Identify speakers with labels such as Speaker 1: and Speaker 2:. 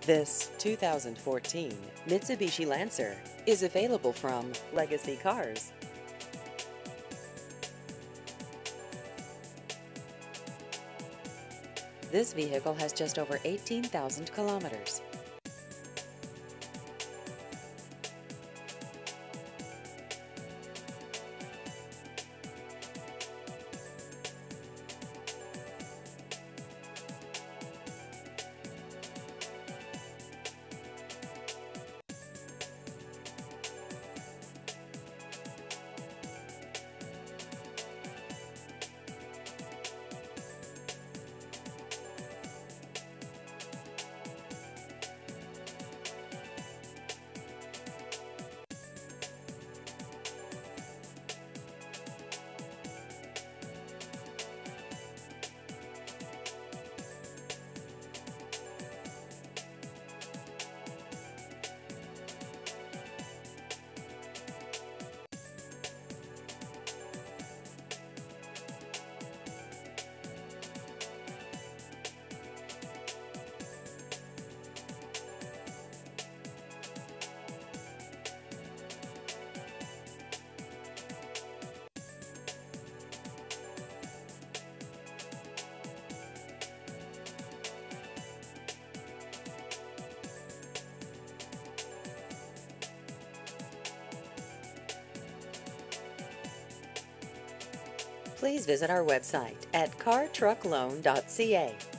Speaker 1: This 2014 Mitsubishi Lancer is available from Legacy Cars. This vehicle has just over 18,000 kilometers. Please visit our website at cartruckloan.ca.